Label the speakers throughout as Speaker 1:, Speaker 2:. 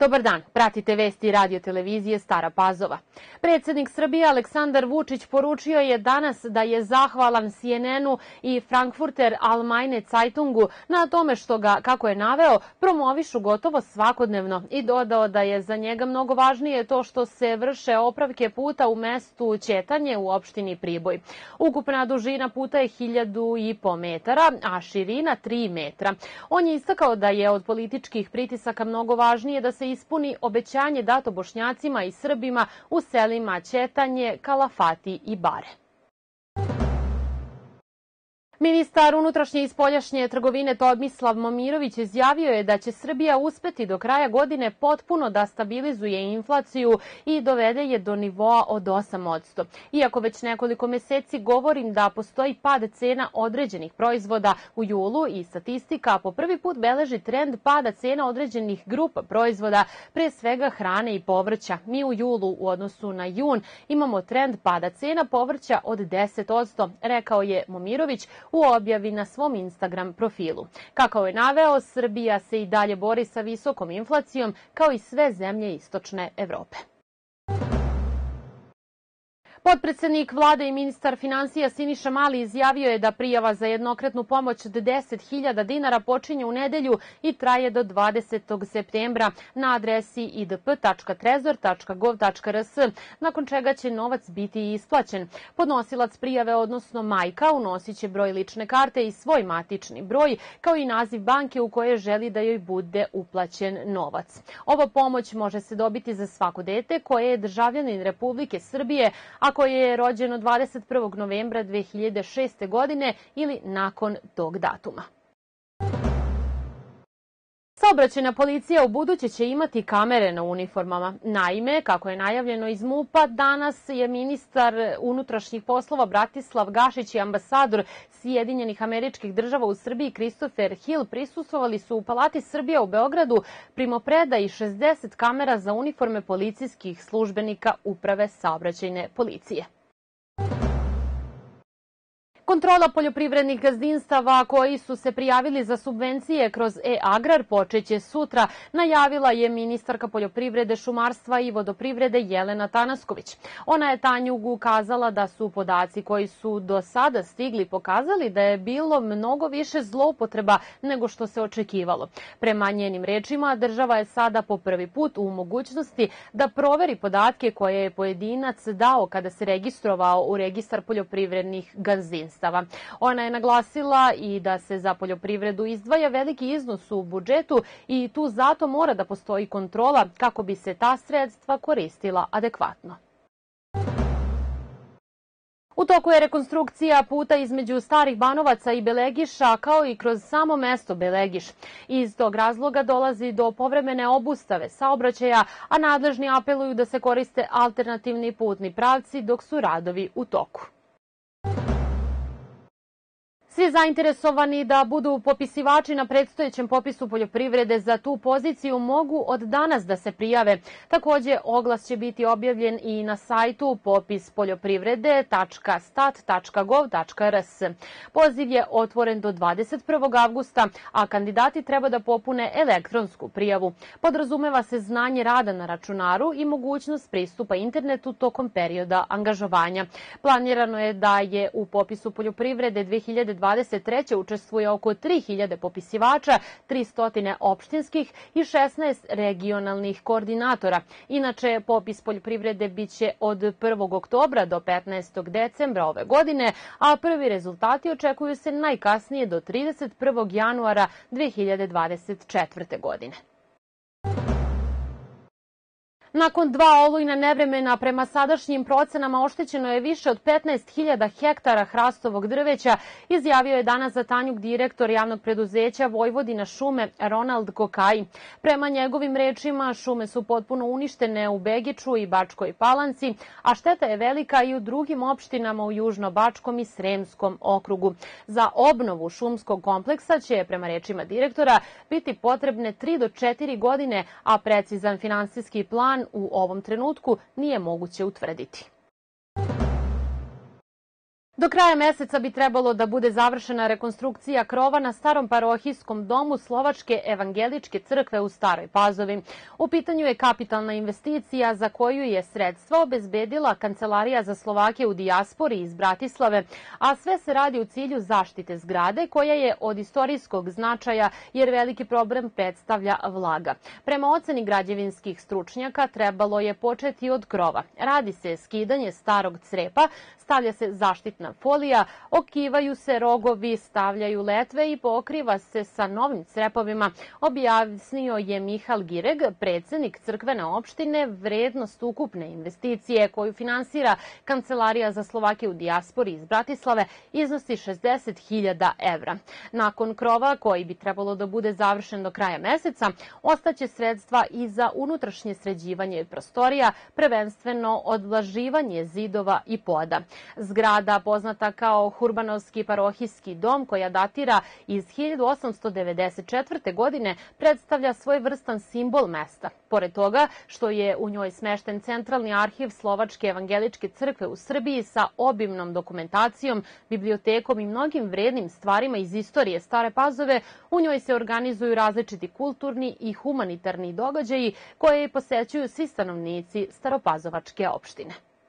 Speaker 1: Dobar dan, pratite vesti radio televizije Stara Pazova. Predsjednik Srbije Aleksandar Vučić poručio je danas da je zahvalan CNN-u i Frankfurter Allgemeine Zeitungu na tome što ga, kako je naveo, promovišu gotovo svakodnevno i dodao da je za njega mnogo važnije to što se vrše opravke puta u mestu Ćetanje u opštini Priboj. Ukupna dužina puta je 1.500 metara, a širina 3 metra. On je istakao da je od političkih pritisaka mnogo važnije da se ispuni obećanje dato Bošnjacima i Srbima u selima Ćetanje, Kalafati i Bare. Ministar unutrašnje i spoljašnje trgovine Tomislav Momirović izjavio je da će Srbija uspeti do kraja godine potpuno da stabilizuje inflaciju i dovede je do nivoa od 8%. Iako već nekoliko meseci govorim da postoji pad cena određenih proizvoda u julu i statistika po prvi put beleži trend pada cena određenih grupa proizvoda, pre svega hrane i povrća. Mi u julu u odnosu na jun imamo trend pada cena povrća od 10%, rekao je Momirović u objavi na svom Instagram profilu. Kako je naveo, Srbija se i dalje bori sa visokom inflacijom kao i sve zemlje istočne Evrope. Potpredsednik vlade i ministar finansija Siniša Mali izjavio je da prijava za jednokratnu pomoć od 10.000 dinara počinje u nedelju i traje do 20. septembra na adresi idp.trezor.gov.rs, nakon čega će novac biti isplaćen. Podnosilac prijave, odnosno majka, unosit će broj lične karte i svoj matični broj, kao i naziv banke u kojoj želi da joj bude uplaćen novac. Ova pomoć može se dobiti za svako dete koje je državljanin Republike Srbije, a koje je rođeno 21. novembra 2006. godine ili nakon tog datuma. Saobraćajna policija ubuduće će imati kamere na uniformama. Naime, kako je najavljeno iz MUP-a, danas je ministar unutrašnjih poslova Bratislav Gašić i ambasador Sjedinjenih Američkih Država u Srbiji Christopher Hill prisustvovali su u Palati Srbija u Beogradu primopredaji 60 kamera za uniforme policijskih službenika Uprave saobraćajne policije. Kontrola poljoprivrednih gazdinstava koji su se prijavili za subvencije kroz e-agrar počeće sutra, najavila je ministarka poljoprivrede, šumarstva i vodoprivrede Jelena Tanasković. Ona je Tanjugu ukazala da su podaci koji su do sada stigli pokazali da je bilo mnogo više zloupotreba nego što se očekivalo. Prema njenim rečima, država je sada po prvi put u mogućnosti da proveri podatke koje je pojedinac dao kada se registrovao u registar poljoprivrednih gazdinstava. Ona je naglasila i da se za poljoprivredu izdvaja veliki iznos u budžetu i tu zato mora da postoji kontrola kako bi se ta sredstva koristila adekvatno. U toku je rekonstrukcija puta između Starih Banovaca i Belegiša, kao i kroz samo mesto Belegiš. Iz tog razloga dolazi do povremene obustave saobraćaja, a nadležni apeluju da se koriste alternativni putni pravci dok su radovi u toku. Svi zainteresovani da budu popisivači na predstojećem popisu poljoprivrede za tu poziciju mogu od danas da se prijave. Takođe, oglas će biti objavljen i na sajtu popispoljoprivrede.stat.gov.rs. Poziv je otvoren do 21. avgusta, a kandidati treba da popune elektronsku prijavu. Podrazumeva se znanje rada na računaru i mogućnost pristupa internetu tokom perioda angažovanja. Planirano je da je u popisu poljoprivrede 2023. učestvuje oko 3.000 popisivača, 300 opštinskih i 16 regionalnih koordinatora. Inače, popis poljoprivrede biće od 1. oktobra do 15. decembra ove godine, a prvi rezultati očekuju se najkasnije do 31. januara 2024. godine. Nakon 2 olujna nevremena, prema sadašnjim procenama oštećeno je više od 15.000 hektara hrastovog drveća, izjavio je danas za Tanjug direktor javnog preduzeća Vojvodina šume Ronald Kokaj. Prema njegovim rečima, šume su potpuno uništene u Begiču i Bačkoj Palanci, a šteta je velika i u drugim opštinama u Južno-Bačkom i Sremskom okrugu. Za obnovu šumskog kompleksa će, prema rečima direktora, biti potrebne 3 do 4 godine, a precizan finansijski plan u ovom trenutku nije moguće utvrditi. Do kraja meseca bi trebalo da bude završena rekonstrukcija krova na starom parohijskom domu Slovačke evangeličke crkve u Staroj Pazovi. U pitanju je kapitalna investicija za koju je sredstva obezbedila Kancelarija za Slovake u dijaspori iz Bratislave, a sve se radi u cilju zaštite zgrade koja je od istorijskog značaja jer veliki problem predstavlja vlaga. Prema oceni građevinskih stručnjaka trebalo je početi od krova. Radi se skidanje starog crepa, stavlja se zaštitna folija, okivaju se rogovi, stavljaju letve i pokriva se sa novim crepovima, objasnio je Mihal Gireg, predsednik crkvene opštine. Vrednost ukupne investicije koju finansira Kancelarija za Slovake u dijaspori iz Bratislave iznosi 60.000 evra. Nakon krova, koji bi trebalo da bude završen do kraja meseca, ostaće sredstva i za unutrašnje sređivanje prostorija, prvenstveno odvlaživanje zidova i poda. Zgrada poznata kao Hurbanovski parohijski dom, koja datira iz 1894. godine, predstavlja svojevrstan simbol mesta. Pored toga što je u njoj smešten centralni arhiv Slovačke evangeličke crkve u Srbiji sa obimnom dokumentacijom, bibliotekom i mnogim vrednim stvarima iz istorije Stare Pazove, u njoj se organizuju različiti kulturni i humanitarni događaji koje posećuju svi stanovnici Staropazovačke opštine.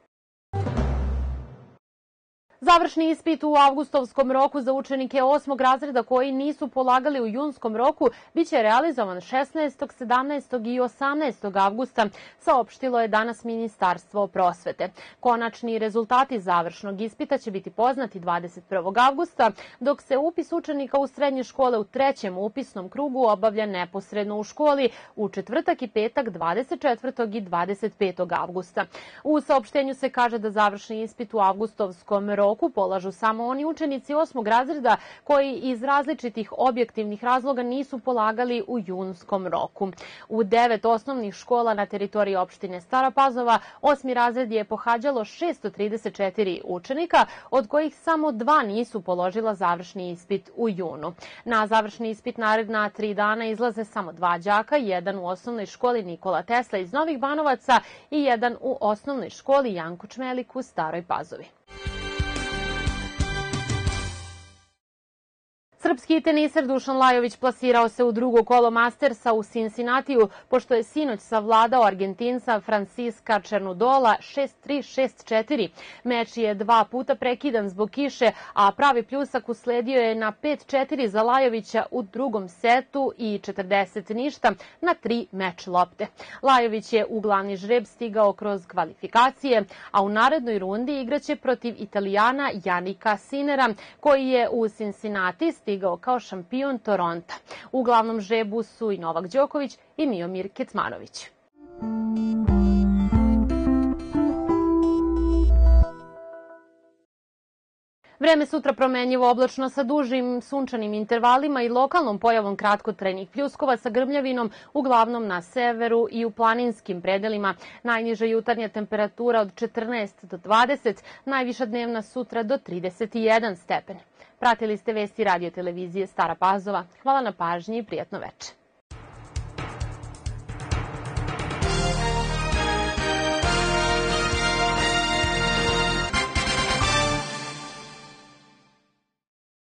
Speaker 1: Završni ispit u avgustovskom roku za učenike 8. razreda koji nisu polagali u junskom roku biće realizovan 16., 17. i 18. avgusta, saopštilo je danas Ministarstvo prosvete. Konačni rezultati završnog ispita će biti poznati 21. avgusta, dok se upis učenika u srednje škole u trećem upisnom krugu obavlja neposredno u školi u četvrtak i petak 24. i 25. avgusta. U saopštenju se kaže da završni ispit u avgustovskom roku polažu samo oni učenici 8. razreda koji iz različitih objektivnih razloga nisu polagali u junskom roku. U 9 osnovnih škola na teritoriji opštine Stara Pazova 8. razred je pohađalo 634 učenika, od kojih samo 2 nisu položila završni ispit u junu. Na završni ispit naredna 3 dana izlaze samo 2 đaka, jedan u osnovnoj školi Nikola Tesla iz Novih Banovaca i jedan u osnovnoj školi Janko Čmelik u Staroj Pazovi. Srpski teniser Dušan Lajović plasirao se u drugo kolo Mastersa u Cincinnatiju, pošto je sinoć savladao Argentinca Franciska Černudola 6-3, 6-4. Meč je 2 puta prekidan zbog kiše, a pravi pljusak usledio je na 5-4 za Lajovića u drugom setu i 40 na 3 meč lopte. Lajović je u glavni žreb stigao kroz kvalifikacije, a u narednoj rundi igraće protiv Italijana Janika Sinera, koji je u Cincinnati stigao kao šampion Toronta. U glavnom žrebu su i Novak Đoković i Miomir Kecmanović. Vreme sutra promenljivo, oblačno sa dužim sunčanim intervalima i lokalnom pojavom kratkotrajnih pljuskova sa grmljavinom, uglavnom na severu i u planinskim predelima. Najniža jutarnja temperatura od 14 do 20, najviša dnevna sutra do 31 stepen. Pratili ste vesti radio televizije Stara Pazova. Hvala na pažnji i prijatno veče.